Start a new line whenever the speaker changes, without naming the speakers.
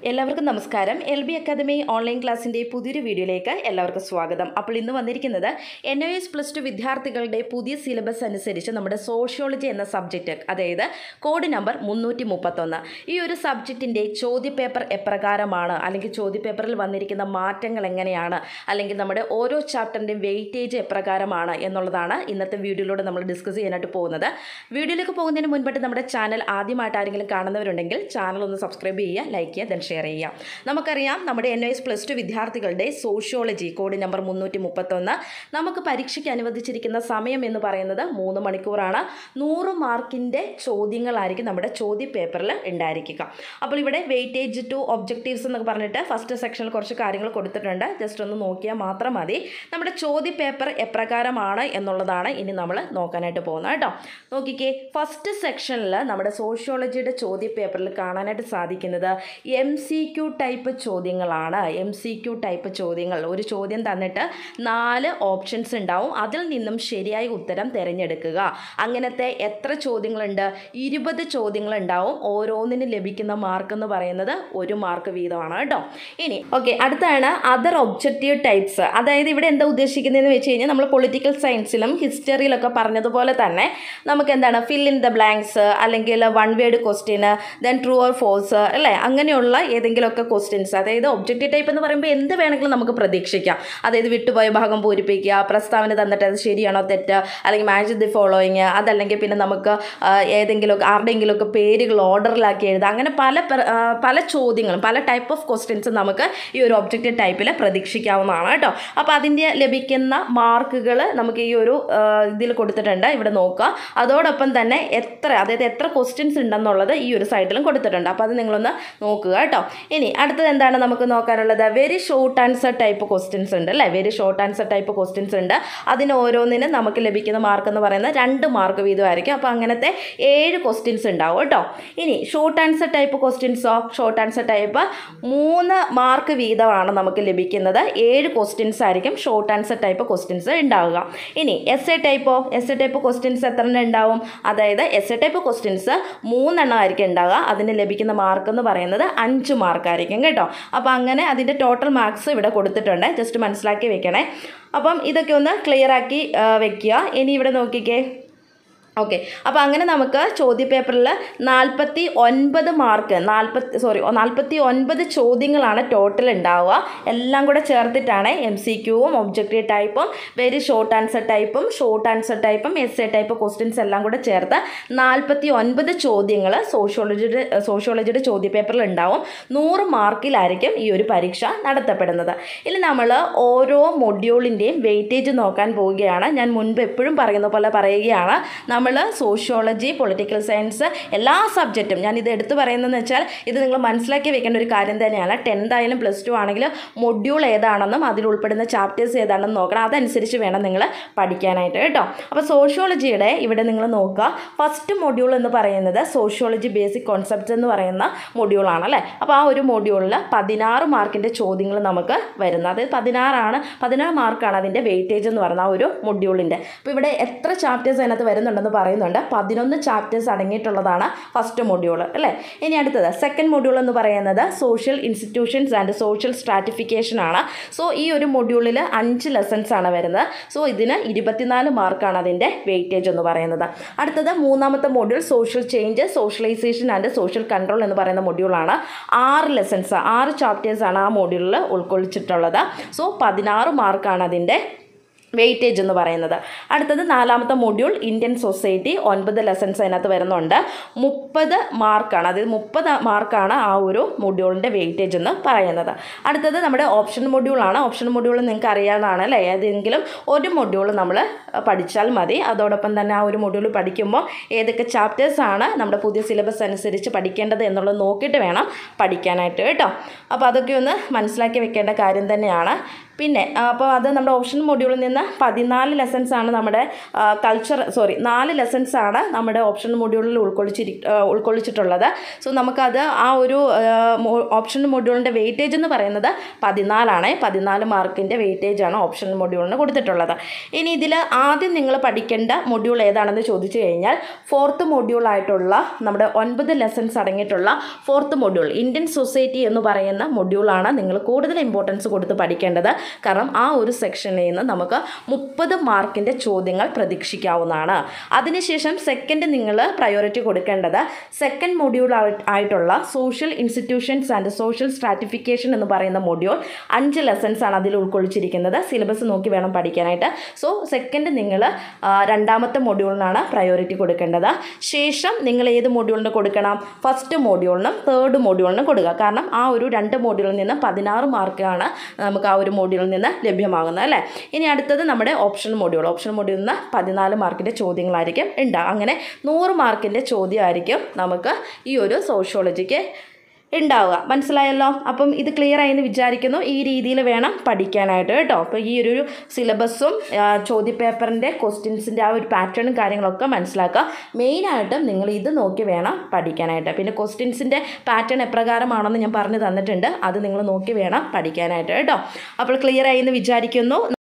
എല്ലാവർക്കും നമസ്കാരം. LB academy online ക്ലാസ്സിൻ്റെ പുതിയൊരു വീഡിയോയിലേക്ക് എല്ലാവർക്കും സ്വാഗതം. അപ്പോൾ ഇന്ന് വന്നിരിക്കുന്നത് NOS +2 വിദ്യാർത്ഥികളുടെ പുതിയ സിലബസ് അനുസരിച്ച് നമ്മുടെ സോഷ്യോളജി എന്ന സബ്ജക്റ്റ്, അതായത് കോഡ് നമ്പർ 331, ഈ ഒരു സബ്ജക്റ്റിൻ്റെ ചോദ്യപേപ്പർ എപ്രകാരമാണ്, അല്ലെങ്കിൽ ചോദ്യപേപ്പറിൽ വന്നിരിക്കുന്ന മാറ്റങ്ങൾ എങ്ങനെയാണ്, അല്ലെങ്കിൽ നമ്മുടെ ഓരോ ചാപ്റ്ററിൻ്റെയും വെയിറ്റേജ് എപ്രകാരമാണ് എന്നുള്ളതാണ് ഇന്നത്തെ വീഡിയോയിലൂടെ നമ്മൾ ഡിസ്കസ് ചെയ്യാനായിട്ട് പോകുന്നത്. വീഡിയോയിലേക്ക് പോകുന്നതിന് മുൻപായിട്ട് നമ്മുടെ ചാനൽ ആദ്യമായിട്ട് ആരെങ്കിലും കാണുന്നവരുണ്ടെങ്കിൽ ചാനൽ ഒന്ന് സബ്സ്ക്രൈബ് ചെയ്യുക, ലൈക്ക് ചെയ്യുക, ഷെയർ ചെയ്യാം. നമുക്കറിയാം നമ്മുടെ NOS +2 വിദ്യാർത്ഥികളുടെ സോഷ്യോളജി കോഡ് നമ്പർ 331 നമുക്ക് പരീക്ഷയ്ക്ക് അനുവദിച്ചിരിക്കുന്ന സമയം എന്ന് പറയുന്നത് 3 മണിക്കൂറാണ്. 100 മാർക്കിൻ്റെ ചോദ്യങ്ങളായിരിക്കും നമ്മുടെ ചോദ്യ പേപ്പറിൽ ഉണ്ടായിരിക്കുക. അപ്പോൾ ഇവിടെ വെയിറ്റേജ് ടു ഒബ്ജക്റ്റീവ്സ് എന്നൊക്കെ പറഞ്ഞിട്ട് ഫസ്റ്റ് സെക്ഷനിൽ കുറച്ച് കാര്യങ്ങൾ കൊടുത്തിട്ടുണ്ട്. ജസ്റ്റ് ഒന്ന് നോക്കിയാൽ മാത്രം മതി. നമ്മുടെ ചോദ്യ പേപ്പർ എപ്രകാരമാണ് എന്നുള്ളതാണ് ഇനി നമ്മൾ നോക്കാനായിട്ട് പോകുന്നത് കേട്ടോ. നോക്കിക്കേ, ഫസ്റ്റ് സെക്ഷനിൽ നമ്മുടെ സോഷ്യോളജിയുടെ ചോദ്യ പേപ്പറിൽ കാണാനായിട്ട് സാധിക്കുന്നത് MCQ ടൈപ്പ് ചോദ്യങ്ങളാണ്. MCQ ടൈപ്പ് ചോദ്യങ്ങൾ, ഒരു ചോദ്യം തന്നിട്ട് 4 ഓപ്ഷൻസ് ഉണ്ടാവും. അതിൽ നിന്നും ശരിയായ ഉത്തരം തിരഞ്ഞെടുക്കുക. അങ്ങനത്തെ എത്ര ചോദ്യങ്ങളുണ്ട്? 20 ചോദ്യങ്ങളുണ്ടാവും. ഓരോന്നിന് ലഭിക്കുന്ന മാർക്ക് എന്ന് പറയുന്നത് 1 മാർക്ക് വീതമാണ് കേട്ടോ. ഇനി ഓക്കെ, അടുത്താണ് അതർ ഒബ്ജക്റ്റീവ് ടൈപ്സ്. അതായത് ഇവിടെ എന്താ ഉദ്ദേശിക്കുന്നതെന്ന് വെച്ച് കഴിഞ്ഞാൽ നമ്മൾ പൊളിറ്റിക്കൽ സയൻസിലും ഹിസ്റ്ററിയിലൊക്കെ പറഞ്ഞതുപോലെ തന്നെ നമുക്ക് എന്താണ് ഫിൽ ഇൻ ദ ബ്ലാങ്ക്സ്, അല്ലെങ്കിൽ one word question, then true or false, അല്ലേ, അങ്ങനെയുള്ള ഏതെങ്കിലുമൊക്കെ ക്വസ്റ്റ്യൻസ്. അതായത് ഒബ്ജക്റ്റീവ് ടൈപ്പ് എന്ന് പറയുമ്പോൾ എന്ത് വേണമെങ്കിലും നമുക്ക് പ്രതീക്ഷിക്കാം. അതായത് വിട്ടുപോയ ഭാഗം പൂരിപ്പിക്കുക, പ്രസ്താവന തന്നിട്ട് അത് ശരിയാണോ തെറ്റ്, അല്ലെങ്കിൽ മാച്ച് ദി ഫോളോയിങ്, അതല്ലെങ്കിൽ പിന്നെ നമുക്ക് ഏതെങ്കിലുമൊക്കെ ആരുടെയെങ്കിലുമൊക്കെ പേരുകൾ ഓർഡറിലാക്കി എഴുതുക. അങ്ങനെ പല ചോദ്യങ്ങളും, പല ടൈപ്പ് ഓഫ് ക്വസ്റ്റ്യൻസ് നമുക്ക് ഈ ഒരു ഒബ്ജക്റ്റീവ് ടൈപ്പിൽ പ്രതീക്ഷിക്കാവുന്നതാണ് കേട്ടോ. അപ്പോൾ അതിൻ്റെ ലഭിക്കുന്ന മാർക്കുകൾ നമുക്ക് ഈ ഒരു ഇതിൽ കൊടുത്തിട്ടുണ്ട്, ഇവിടെ നോക്കുക. അതോടൊപ്പം തന്നെ അതായത് എത്ര ക്വസ്റ്റ്യൻസ് ഉണ്ടെന്നുള്ളത് ഈ ഒരു സൈഡിലും കൊടുത്തിട്ടുണ്ട്. അപ്പോൾ അത് നിങ്ങളൊന്ന് നോക്കുക കേട്ടോ. ഇനി അടുത്തത് എന്താണ് നമുക്ക് നോക്കാനുള്ളത്? Very short answer type questions ഉണ്ട്, അല്ലേ. Very short answer type questions ഉണ്ട്. അതിന് ഓരോന്നിനും നമുക്ക് ലഭിക്കുന്ന മാർക്ക് എന്ന് പറയുന്നത് 2 മാർക്ക് വീതമായിരിക്കും. അപ്പോൾ അങ്ങനത്തെ 7 ക്വസ്റ്റ്യൻസ് ഉണ്ടാവും കേട്ടോ. ഇനി ഷോർട്ട് ആൻസർ ടൈപ്പ് ക്വസ്റ്റ്യൻസോ, ഷോർട്ട് ആൻസർ ടൈപ്പ് 3 മാർക്ക് വീതമാണ് നമുക്ക് ലഭിക്കുന്നത്. 7 ക്വസ്റ്റ്യൻസ് ആയിരിക്കും ഷോർട്ട് ആൻസർ ടൈപ്പ് ക്വസ്റ്റ്യൻസ് ഉണ്ടാവുക. ഇനി എസ്സേ ടൈപ്പ് ക്വസ്റ്റ്യൻസ് എത്ര ഉണ്ടാവും? അതായത് എസ്സേ ടൈപ്പ് ക്വസ്റ്റ്യൻസ് 3 എണ്ണം ആയിരിക്കും ഉണ്ടാവുക. അതിന് ലഭിക്കുന്ന മാർക്ക് എന്ന് പറയുന്നത് 5 മാർക്കായിരിക്കും കേട്ടോ. അപ്പോൾ അങ്ങനെ അതിൻ്റെ ടോട്ടൽ മാർക്സ് ഇവിടെ കൊടുത്തിട്ടുണ്ട്. ജസ്റ്റ് മനസ്സിലാക്കി വെക്കണേ. അപ്പം ഇതൊക്കെ ഒന്ന് ക്ലിയർ ആക്കി വെക്കുക. ഇനി ഇവിടെ നോക്കിക്കേ. ഓക്കെ, അപ്പോൾ അങ്ങനെ നമുക്ക് ചോദ്യപേപ്പറിൽ 49 മാർക്ക് 49 ചോദ്യങ്ങളാണ് ടോട്ടൽ ഉണ്ടാവുക. എല്ലാം കൂടെ ചേർത്തിട്ടാണ് MCQവും ഒബ്ജക്റ്റീവ് ടൈപ്പും വെരി ഷോർട്ട് ആൻസർ ടൈപ്പും എസ്സേ ടൈപ്പ് ക്വസ്റ്റ്യൻസ് എല്ലാം കൂടെ ചേർത്ത് 49 ചോദ്യങ്ങൾ സോഷ്യോളജിയുടെ ചോദ്യപേപ്പറിൽ ഉണ്ടാവും. 100 മാർക്കിലായിരിക്കും ഈ ഒരു പരീക്ഷ നടത്തപ്പെടുന്നത്. ഇനി നമ്മൾ ഓരോ മൊഡ്യൂളിൻ്റെയും വെയിറ്റേജ് നോക്കാൻ പോവുകയാണ്. ഞാൻ മുൻപ് എപ്പോഴും പറയുന്ന പോലെ പറയുകയാണ്, നമ്മൾ സോഷ്യോളജി, പൊളിറ്റിക്കൽ സയൻസ് എല്ലാ സബ്ജക്റ്റും ഞാൻ ഇത് എടുത്തു പറയുന്നതെന്ന് വെച്ചാൽ ഇത് നിങ്ങൾ മനസ്സിലാക്കി വെക്കേണ്ട ഒരു കാര്യം തന്നെയാണ്. 10th ആയാലും +2 ആണെങ്കിലും മൊഡ്യൂൾ ഏതാണെന്നും അതിൽ ഉൾപ്പെടുന്ന ചാപ്റ്റേഴ്സ് ഏതാണെന്നും നോക്കണം. അതനുസരിച്ച് വേണം നിങ്ങൾ പഠിക്കാനായിട്ട് കേട്ടോ. അപ്പോൾ സോഷ്യോളജിയുടെ ഇവിടെ നിങ്ങൾ നോക്കുക. ഫസ്റ്റ് മൊഡ്യൂൾ എന്ന് പറയുന്നത് സോഷ്യോളജി ബേസിക് കോൺസെപ്റ്റ്സ് എന്ന് പറയുന്ന മൊഡ്യൂളാണ്, അല്ലേ. അപ്പോൾ ആ ഒരു മൊഡ്യൂളിൽ 16 മാർക്കിൻ്റെ ചോദ്യങ്ങൾ നമുക്ക് വരുന്നത്. അത് 16 മാർക്കാണ് അതിൻ്റെ വെയിറ്റേജ് എന്ന് പറയുന്ന ആ ഒരു മൊഡ്യൂളിൻ്റെ. അപ്പോൾ ഇവിടെ എത്ര ചാപ്റ്റേഴ്സ് അതിനകത്ത് വരുന്നുണ്ടെന്ന് പറയുന്നുണ്ട്. 11 ചാപ്റ്റേഴ്സ് അടങ്ങിയിട്ടുള്ളതാണ് ഫസ്റ്റ് മൊഡ്യൂൾ, അല്ലേ. ഇനി അടുത്തത് സെക്കൻഡ് മൊഡ്യൂൾ എന്ന് പറയുന്നത് social institutions and social stratification ആണ്. സോ ഈ ഒരു മൊഡ്യൂളിൽ 5 ലെസൺസ് ആണ് വരുന്നത്. സോ ഇതിന് 24 മാർക്കാണ് അതിൻ്റെ വെയിറ്റേജ് എന്ന് പറയുന്നത്. അടുത്തത് മൂന്നാമത്തെ module social change, socialization and social control എന്ന് പറയുന്ന മൊഡ്യൂളാണ്. 6 ലെസൺസ് 6 ചാപ്റ്റേഴ്സാണ് ആ മൊഡ്യൂളിൽ ഉൾക്കൊള്ളിച്ചിട്ടുള്ളത്. സോ 16 മാർക്കാണ് അതിൻ്റെ വെയിറ്റേജ് എന്ന് പറയുന്നത്. അടുത്തത് നാലാമത്തെ മൊഡ്യൂൾ ഇന്ത്യൻ സൊസൈറ്റി, 9 ലെസൺസ് അതിനകത്ത് വരുന്നുണ്ട്. 30 മാർക്കാണ്, അതായത് 30 മാർക്കാണ് ആ ഒരു മൊഡ്യൂളിൻ്റെ വെയിറ്റേജ് എന്ന് പറയുന്നത്. അടുത്തത് നമ്മുടെ ഓപ്ഷൻ മൊഡ്യൂളാണ്. ഓപ്ഷൻ മൊഡ്യൂൾ നിങ്ങൾക്ക് അറിയാവുന്നതാണ്, അല്ലേ. ഏതെങ്കിലും ഒരു മൊഡ്യൂൾ നമ്മൾ പഠിച്ചാൽ മതി. അതോടൊപ്പം തന്നെ ആ ഒരു മൊഡ്യൂൾ പഠിക്കുമ്പോൾ ഏതൊക്കെ ചാപ്റ്റേഴ്സാണ് നമ്മുടെ പുതിയ സിലബസ് അനുസരിച്ച് പഠിക്കേണ്ടത് എന്നുള്ളത് നോക്കിയിട്ട് വേണം പഠിക്കാനായിട്ട് കേട്ടോ. അപ്പോൾ അതൊക്കെ ഒന്ന് മനസ്സിലാക്കി വെക്കേണ്ട കാര്യം തന്നെയാണ്. പിന്നെ അപ്പോൾ അത് നമ്മുടെ ഓപ്ഷൻ മൊഡ്യൂളിൽ നിന്ന് 14 ലെസൺസ് ആണ് നമ്മുടെ 4 ലെസൺസ് ആണ് നമ്മുടെ ഓപ്ഷൻ മൊഡ്യൂളിൽ ഉൾക്കൊള്ളിച്ചിട്ടുള്ളത്. സോ നമുക്കത് ആ ഒരു ഓപ്ഷൻ മൊഡ്യൂളിൻ്റെ വെയിറ്റേജ് എന്ന് പറയുന്നത് 14 14 മാർക്കിൻ്റെ വെയിറ്റേജ് ആണ് ഓപ്ഷൻ മൊഡ്യൂളിന് കൊടുത്തിട്ടുള്ളത്. ഇനി ഇതിൽ ആദ്യം നിങ്ങൾ പഠിക്കേണ്ട മൊഡ്യൂൾ ഏതാണെന്ന് ചോദിച്ചു കഴിഞ്ഞാൽ 4th മൊഡ്യൂളായിട്ടുള്ള നമ്മുടെ 9 ലെസൺസ് അടങ്ങിയിട്ടുള്ള 4th മൊഡ്യൂൾ ഇന്ത്യൻ സൊസൈറ്റി എന്ന് പറയുന്ന മൊഡ്യൂളാണ് നിങ്ങൾ കൂടുതൽ ഇമ്പോർട്ടൻസ് കൊടുത്ത് പഠിക്കേണ്ടത്. കാരണം ആ ഒരു സെക്ഷനിൽ നിന്ന് നമുക്ക് 30 മാർക്കിൻ്റെ ചോദ്യങ്ങൾ പ്രതീക്ഷിക്കാവുന്നതാണ്. അതിനുശേഷം സെക്കൻഡ് നിങ്ങൾ പ്രയോറിറ്റി കൊടുക്കേണ്ടത് സെക്കൻഡ് മൊഡ്യൂൾ ആയിട്ടുള്ള social institutions and social stratification എന്ന് പറയുന്ന മൊഡ്യൂൾ 5 ലെസൺസ് ആണ് അതിൽ ഉൾക്കൊള്ളിച്ചിരിക്കുന്നത്. സിലബസ് നോക്കി വേണം പഠിക്കാനായിട്ട്. സോ സെക്കൻഡ് നിങ്ങൾ രണ്ടാമത്തെ മൊഡ്യൂളിനാണ് പ്രയോറിറ്റി കൊടുക്കേണ്ടത്. ശേഷം നിങ്ങൾ ഏത് മൊഡ്യൂളിന് കൊടുക്കണം? ഫസ്റ്റ് മൊഡ്യൂളിനും തേർഡ് മൊഡ്യൂളിനും കൊടുക്കുക. കാരണം ആ ഒരു 2 മൊഡ്യൂളിൽ നിന്ന് 16 മാർക്കാണ് നമുക്ക് ആ ഒരു മൊഡ്യൂളിൽ നിന്ന് ലഭ്യമാകുന്നത് അല്ലേ. ഇനി അടുത്തത് നമ്മുടെ ഓപ്ഷൻ മൊഡ്യൂളിൽ നിന്ന് 14 മാർക്കിൻ്റെ ചോദ്യങ്ങളായിരിക്കും ഉണ്ടാകുക. അങ്ങനെ 100 മാർക്കിൻ്റെ ചോദ്യമായിരിക്കും നമുക്ക് ഈ ഒരു സോഷ്യോളജിക്ക് ഉണ്ടാവുക. മനസ്സിലായല്ലോ? അപ്പം ഇത് ക്ലിയർ ആയെന്ന് വിചാരിക്കുന്നു. ഈ രീതിയിൽ വേണം പഠിക്കാനായിട്ട് കേട്ടോ. അപ്പോൾ ഈ ഒരു സിലബസും ചോദ്യപേപ്പറിൻ്റെ ക്വസ്റ്റ്യൻസിൻ്റെ ആ ഒരു പാറ്റേണും കാര്യങ്ങളൊക്കെ മനസ്സിലാക്കുക. മെയിനായിട്ടും നിങ്ങൾ ഇത് നോക്കി വേണം പഠിക്കാനായിട്ട്. പിന്നെ ക്വസ്റ്റ്യൻസിൻ്റെ പാറ്റേൺ എപ്രകാരമാണെന്ന് ഞാൻ പറഞ്ഞു തന്നിട്ടുണ്ട്. അത് നിങ്ങൾ നോക്കി വേണം പഠിക്കാനായിട്ട് കേട്ടോ. അപ്പോൾ ക്ലിയർ ആയെന്ന് വിചാരിക്കുന്നു.